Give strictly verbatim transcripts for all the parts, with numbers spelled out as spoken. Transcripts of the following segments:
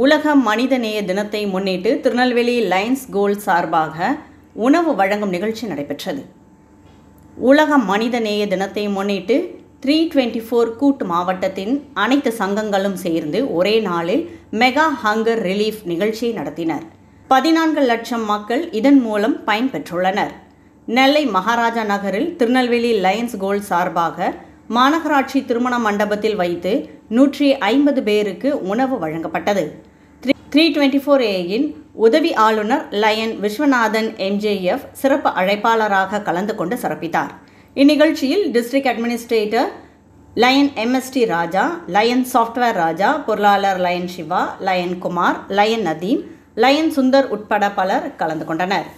உலக மனிதநேய தினத்தை முன்னிட்டு திருநெல்வேலி லயன்ஸ் கோல்ட் சார்பாக உணவு வழங்கும் நிகழ்ச்சி நடைபெற்றது. உலக மனிதநேய தினத்தை முன்னிட்டு த்ரீ டுவெண்ட்டி ஃபோர் கூட்டு மாவட்டத்தின் அனைத்து சங்கங்களும் சேர்ந்து ஒரே நாளில் மெகா ஹங்கர் ரிலீஃப் நிகழ்ச்சியை நடத்தினர். பதினான்கு லட்சம் மக்கள் இதன் மூலம் பயன்பெற்றுள்ளனர். நெல்லை மகாராஜா நகரில் திருநெல்வேலி லயன்ஸ் கோல்ட் சார்பாக மாநகராட்சி திருமண மண்டபத்தில் வைத்து நூற்றி ஐம்பது பேருக்கு உணவு வழங்கப்பட்டது. த்ரீ டுவெண்ட்டி ஃபோர் ஏயின் உதவி ஆளுநர் லயன் விஸ்வநாதன் எம்ஜேஎஃப் சிறப்பு அழைப்பாளராக கலந்து கொண்டு சிறப்பித்தார். இந்நிகழ்ச்சியில் district administrator lion MST Raja, lion software Raja, பொருளாளர் lion Siva, lion Kumar, lion Nadeem, lion Sundar உட்பட பலர் கலந்து கொண்டனர்.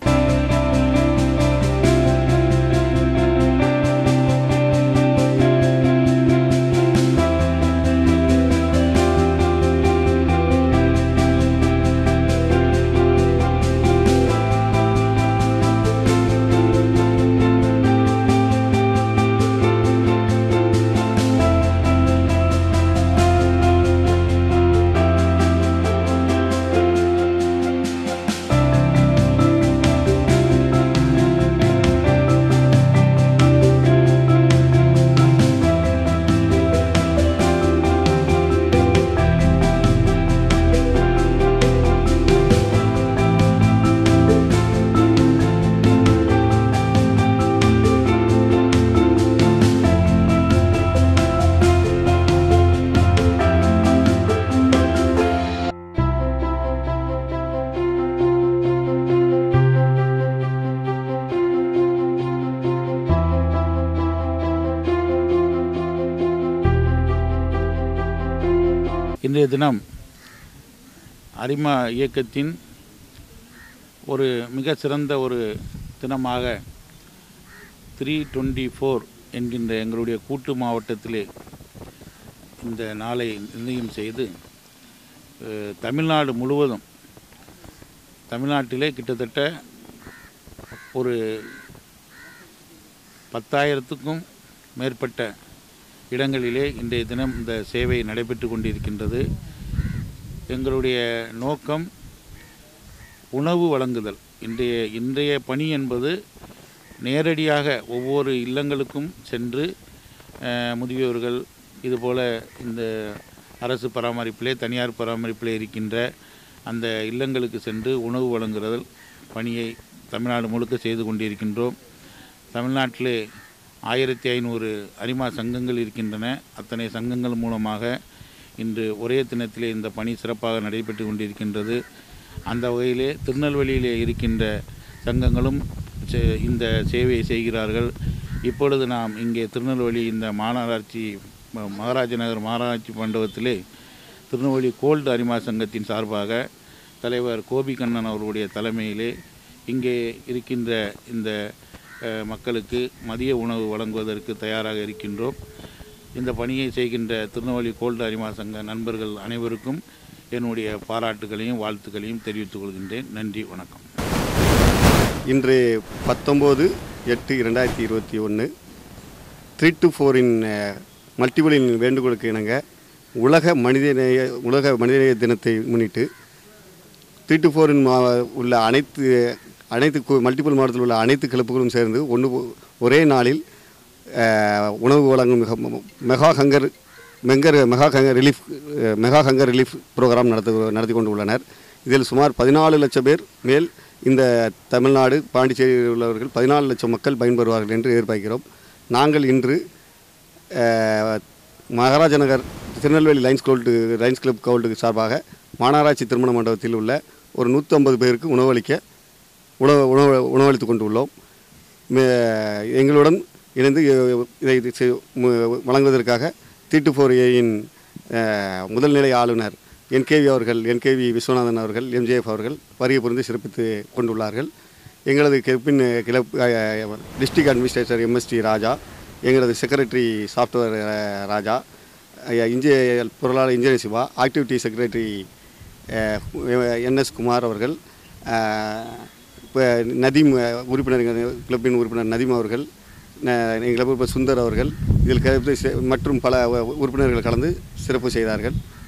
இன்றைய தினம் அரிமா இயக்கத்தின் ஒரு மிக சிறந்த ஒரு தினமாக த்ரீ டுவெண்ட்டி ஃபோர் என்கின்ற எங்களுடைய கூட்டு மாவட்டத்திலே இந்த நாளை நிர்ணயம் செய்து தமிழ்நாடு முழுவதும் தமிழ்நாட்டிலே கிட்டத்தட்ட ஒரு பத்தாயிரத்துக்கும் மேற்பட்ட இடங்களிலே இன்றைய தினம் இந்த சேவை நடைபெற்று கொண்டிருக்கின்றது. எங்களுடைய நோக்கம் உணவு வழங்குதல். இன்றைய இன்றைய பணி என்பது நேரடியாக ஒவ்வொரு இல்லங்களுக்கும் சென்று முதியோர்கள் இதுபோல் இந்த அரசு பராமரிப்பிலே தனியார் பராமரிப்பிலே இருக்கின்ற அந்த இல்லங்களுக்கு சென்று உணவு வழங்குதல் பணியை தமிழ்நாடு முழுக்க செய்து கொண்டிருக்கின்றோம். தமிழ்நாட்டிலே ஆயிரத்தி ஐநூறு அரிமா சங்கங்கள் இருக்கின்றன. அத்தனை சங்கங்கள் மூலமாக இன்று ஒரே தினத்திலே இந்த பணி சிறப்பாக நடைபெற்று கொண்டிருக்கின்றது. அந்த வகையிலே திருநெல்வேலியிலே இருக்கின்ற சங்கங்களும் இந்த சேவையை செய்கிறார்கள். இப்பொழுது நாம் இங்கே திருநெல்வேலி இந்த மாநகராட்சி மகாராஜா நகர் மாநகராட்சி மண்டபத்திலே திருநெல்வேலி கோல்டு அரிமா சங்கத்தின் சார்பாக தலைவர் கோபி கண்ணன் அவர்களுடைய தலைமையிலே இங்கே இருக்கின்ற இந்த மக்களுக்கு மதிய உணவு வழங்குவதற்கு தயாராக இருக்கின்றோம். இந்த பணியை செய்கின்ற திருநெல்வேலி கோல்டு அரிமா சங்க நண்பர்கள் அனைவருக்கும் என்னுடைய பாராட்டுகளையும் வாழ்த்துக்களையும் தெரிவித்துக் கொள்கின்றேன். நன்றி, வணக்கம். இன்று பத்தொம்போது எட்டு இரண்டாயிரத்தி இருபத்தி ஒன்று த்ரீ டு ஃபோரின் மல்டிபிளின் வேண்டுகோளுக்கு இணங்க உலக மனிதநேய உலக மனிதநேய தினத்தை முன்னிட்டு த்ரீ டு ஃபோரின் உள்ள அனைத்து அனைத்து மல்டிபிள் மாவட்டத்தில் உள்ள அனைத்து கிளப்புகளும் சேர்ந்து ஒன்று ஒரே நாளில் உணவு வழங்கும் மெகா ஹங்கர் மெங்கர் mega hunger relief mega hunger relief program நடத்து நடத்தி கொண்டு உள்ளனர். இதில் சுமார் பதினாலு லட்சம் பேர் மேல் இந்த தமிழ்நாடு பாண்டிச்சேரியில் உள்ளவர்கள் பதினாலு லட்சம் மக்கள் பயன்பெறுவார்கள் என்று எதிர்பார்க்கிறோம். நாங்கள் இன்று Maharaja Nagar Tirunelveli lions gold lions club gold சார்பாக மாநகராட்சி திருமண மண்டபத்தில் உள்ள ஒரு நூற்றி ஐம்பது பேருக்கு உணவளிக்க உணவு உணவு உணவளித்து கொண்டு உள்ளோம். எங்களுடன் இணைந்து இதை வழங்குவதற்காக த்ரீ டு ஃபோர் ஏயின் முதல்நிலை ஆளுநர் என்கேவி அவர்கள் என்கேவி விஸ்வநாதன் அவர்கள் எம்ஜேஎஃப் அவர்கள் வருகை புரிந்து சிறப்பித்து கொண்டுள்ளார்கள். எங்களது பின் club district administrator MST Raja, எங்களது செக்ரட்டரி சாஃப்ட்வேர் ராஜா, இன்ஜினியர் பொருளாளர் engineer Siva, activity secretary NS Kumar அவர்கள், நதீம் உறுப்பினர் கிளப்பின் உறுப்பினர் நதீம் அவர்கள், எங்கள் சுந்தர் அவர்கள், இதில் மற்றும் பல உறுப்பினர்கள் கலந்து சிறப்பு செய்தார்கள்.